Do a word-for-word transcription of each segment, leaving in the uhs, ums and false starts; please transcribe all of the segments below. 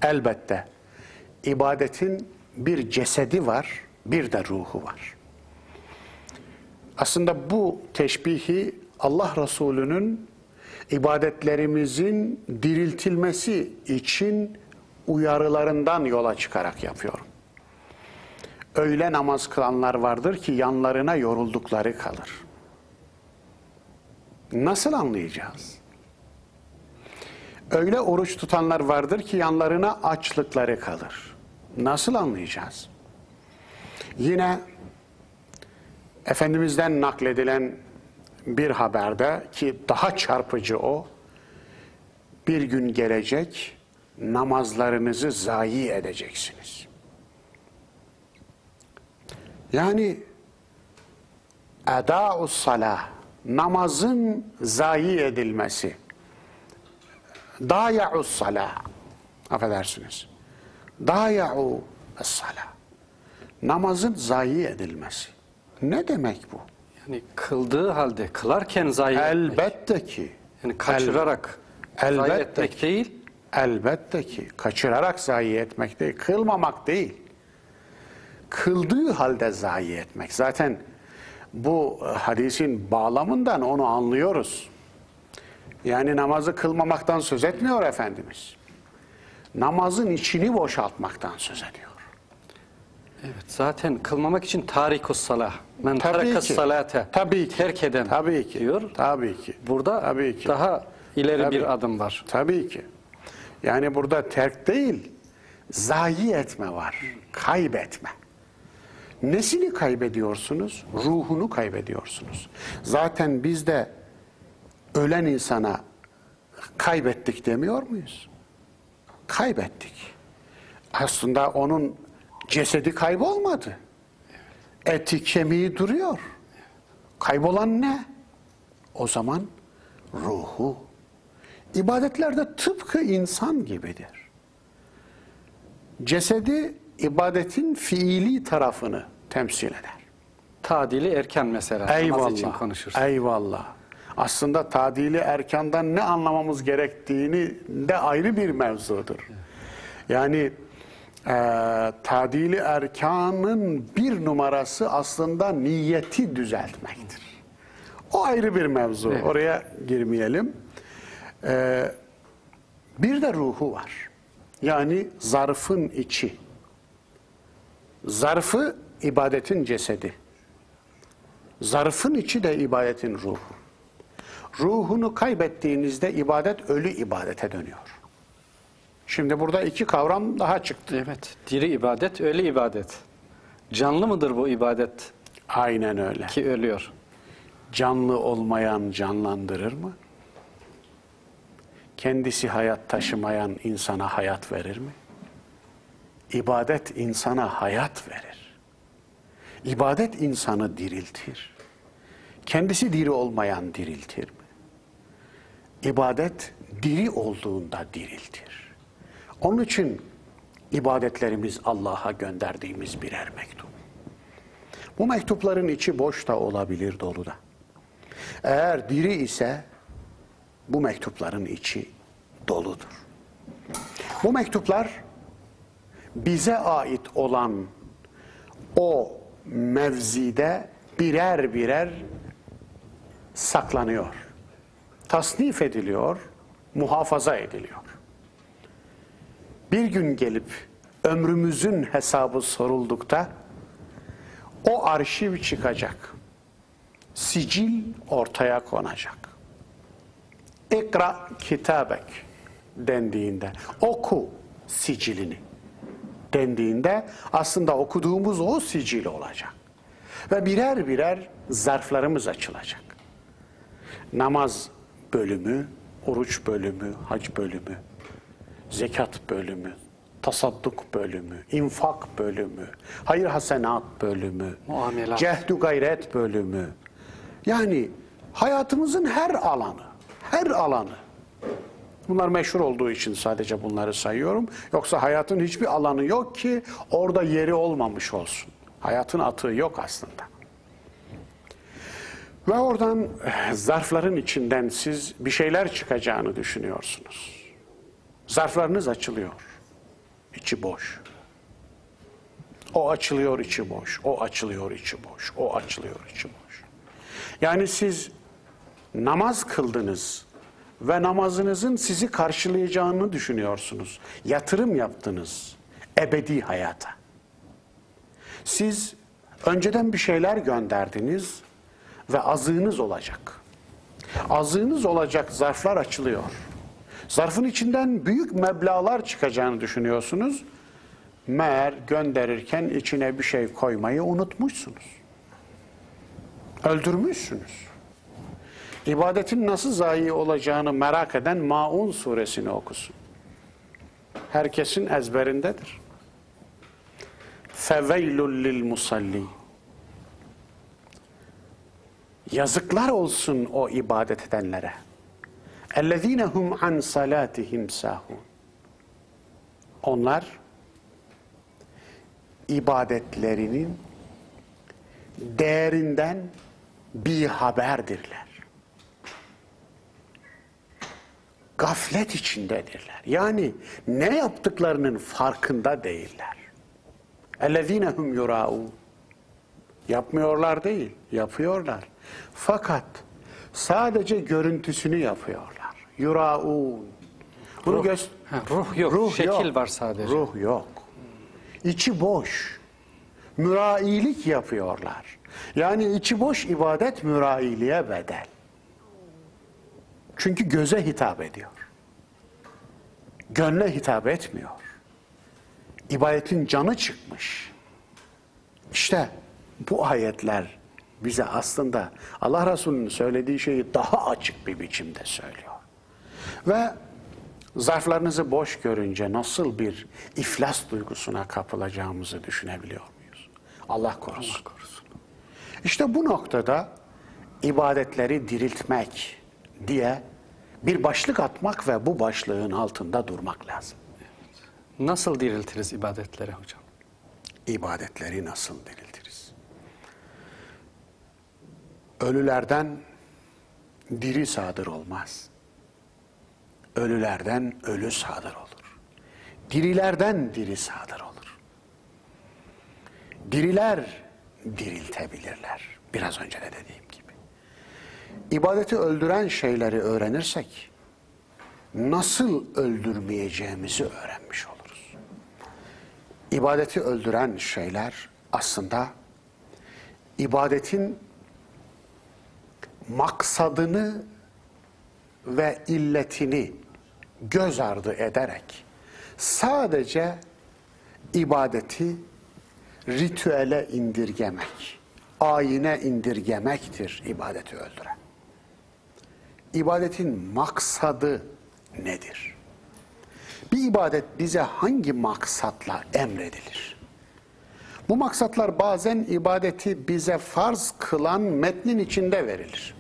elbette ibadetin bir cesedi var, bir de ruhu var. Aslında bu teşbihi Allah Resulü'nün ibadetlerimizin diriltilmesi için uyarılarından yola çıkarak yapıyorum. Öyle namaz kılanlar vardır ki yanlarına yoruldukları kalır. Nasıl anlayacağız? Öyle oruç tutanlar vardır ki yanlarına açlıkları kalır. Nasıl anlayacağız? Yine Efendimiz'den nakledilen bir haberde ki daha çarpıcı o, bir gün gelecek namazlarınızı zayi edeceksiniz. Yani edâ'us salah, namazın zayi edilmesi, dâya'us salah, affedersiniz, dâya'us salah, namazın zayi edilmesi. Ne demek bu? Yani kıldığı halde, kılarken zayi etmek. Elbette ki. Yani kaçırarak El, zayi elbette etmek ki, değil. Elbette ki. Kaçırarak zayi etmek değil, kılmamak değil. Kıldığı halde zayi etmek. Zaten bu hadisin bağlamından onu anlıyoruz. Yani namazı kılmamaktan söz etmiyor Efendimiz. Namazın içini boşaltmaktan söz ediyor. Evet, zaten kılmamak için tarikus salah. Men Tabii tarakas ki. salate. Tabii ki. Terk eden Tabii ki. diyor. Tabii ki. Burada Tabii ki. daha ileri Tabii. bir adım var. Tabii ki. Yani burada terk değil, zayi etme var. Kaybetme. Nesini kaybediyorsunuz? Ruhunu kaybediyorsunuz. Zaten biz de ölen insana kaybettik demiyor muyuz? Kaybettik. Aslında onun cesedi kaybolmadı. Eti kemiği duruyor. Kaybolan ne? O zaman ruhu. İbadetlerde tıpkı insan gibidir. Cesedi ibadetin fiili tarafını temsil eder. Tadili erken mesela. Namaz için Eyvallah. konuşursak. Eyvallah. Aslında tadili erkandan ne anlamamız gerektiğini de ayrı bir mevzudur. Yani e, tadili erkanın bir numarası aslında niyeti düzeltmektir. O ayrı bir mevzu. Evet. Oraya girmeyelim. E, bir de ruhu var. Yani zarfın içi. Zarfı ibadetin cesedi. Zarfın içi de ibadetin ruhu. Ruhunu kaybettiğinizde ibadet ölü ibadete dönüyor. Şimdi burada iki kavram daha çıktı. Evet. Diri ibadet, ölü ibadet. Canlı mıdır bu ibadet Aynen öyle. ki ölüyor? Canlı olmayan canlandırır mı? Kendisi hayat taşımayan insana hayat verir mi? İbadet insana hayat verir. İbadet insanı diriltir. Kendisi diri olmayan diriltir mi? İbadet diri olduğunda diriltir. Onun için ibadetlerimiz Allah'a gönderdiğimiz birer mektup. Bu mektupların içi boş da olabilir, dolu da. Eğer diri ise bu mektupların içi doludur. Bu mektuplar bize ait olan o mevzide birer birer saklanıyor. Tasnif ediliyor, muhafaza ediliyor. Bir gün gelip ömrümüzün hesabı soruldukta o arşiv çıkacak. Sicil ortaya konacak. İkra kitabek dendiğinde, oku sicilini dendiğinde aslında okuduğumuz o sicil olacak. Ve birer birer zarflarımız açılacak. Namaz bölümü, oruç bölümü, hac bölümü, zekat bölümü, tasadduk bölümü, infak bölümü, hayır hasenat bölümü, Muamelat. cehdü gayret bölümü. Yani hayatımızın her alanı, her alanı. Bunlar meşhur olduğu için sadece bunları sayıyorum. Yoksa hayatın hiçbir alanı yok ki orada yeri olmamış olsun. Hayatın atığı yok aslında. Ve oradan zarfların içinden siz bir şeyler çıkacağını düşünüyorsunuz. Zarflarınız açılıyor. içi boş. O açılıyor, içi boş. O açılıyor, içi boş. O açılıyor, içi boş. Yani siz namaz kıldınız ve namazınızın sizi karşılayacağını düşünüyorsunuz. Yatırım yaptınız ebedi hayata. Siz önceden bir şeyler gönderdiniz ve azığınız olacak. Azığınız olacak zarflar açılıyor. Zarfın içinden büyük meblağlar çıkacağını düşünüyorsunuz. Meğer gönderirken içine bir şey koymayı unutmuşsunuz. Öldürmüşsünüz. İbadetin nasıl zayi olacağını merak eden Maun suresini okusun. Herkesin ezberindedir. Feveylül lil musalli. Yazıklar olsun o ibadet edenlere. Ellezinehum an salatihim sahun. Onlar ibadetlerinin değerinden bir haberdirler. Gaflet içindedirler. Yani ne yaptıklarının farkında değiller. Ellezinehum yuraun. Yapmıyorlar değil, yapıyorlar. Fakat sadece görüntüsünü yapıyorlar. Yuraun. Bunu Ruh, göz ha, ruh yok, ruh şekil yok. var sadece. Ruh yok. İçi boş. Mürailik yapıyorlar. Yani içi boş ibadet mürailiğe bedel. Çünkü göze hitap ediyor. Gönle hitap etmiyor. İbadetin canı çıkmış. İşte bu ayetler bize aslında Allah Resulü'nün söylediği şeyi daha açık bir biçimde söylüyor. Ve zarflarınızı boş görünce nasıl bir iflas duygusuna kapılacağımızı düşünebiliyor muyuz? Allah korusun. Allah korusun. İşte bu noktada ibadetleri diriltmek diye bir başlık atmak ve bu başlığın altında durmak lazım. Nasıl diriltiriz ibadetleri hocam? İbadetleri nasıl diriltiriz? Ölülerden diri sadır olmaz. Ölülerden ölü sadır olur. Dirilerden diri sadır olur. Diriler diriltebilirler. Biraz önce de dediğim gibi. İbadeti öldüren şeyleri öğrenirsek nasıl öldürmeyeceğimizi öğrenmiş oluruz. İbadeti öldüren şeyler aslında ibadetin maksadını ve illetini göz ardı ederek sadece ibadeti ritüele indirgemek, ayine indirgemektir ibadeti öldüren. İbadetin maksadı nedir? Bir ibadet bize hangi maksatla emredilir? Bu maksatlar bazen ibadeti bize farz kılan metnin içinde verilir.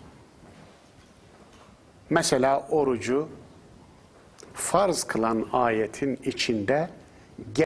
Mesela orucu farz kılan ayetin içinde